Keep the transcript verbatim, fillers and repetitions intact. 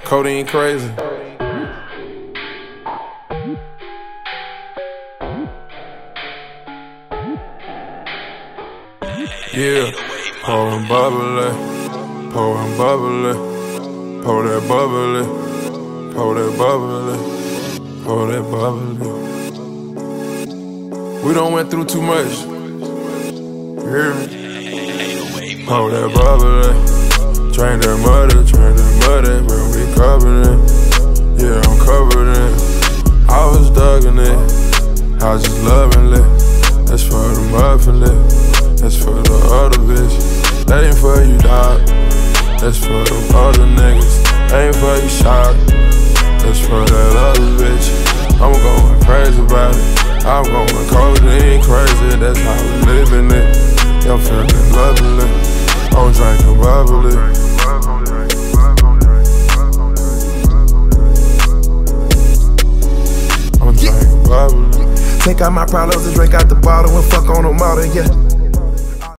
Codeine crazy. Yeah, pouring bubbly, pouring bubbly, pour that bubbly, pour that bubbly, pour that bubbly. We done went through too much. You hear me? Pour that bubbly, drink that muddy, drink that muddy, bro, we covered it. Yeah, I'm covered in. I was dugging it, I was just loving it. That's for the muffin lip. That's for the other bitch. That ain't for you, dog. That's for the other niggas. That ain't for you, shock. That's for that other bitch. I'm going crazy about it. I'm going codeine crazy. That's how we living it. I'm feeling lovely. I'm drinking bubbly. I'm drinking bubbly. Take out my problems and drink out the bottle and fuck on them all, yeah.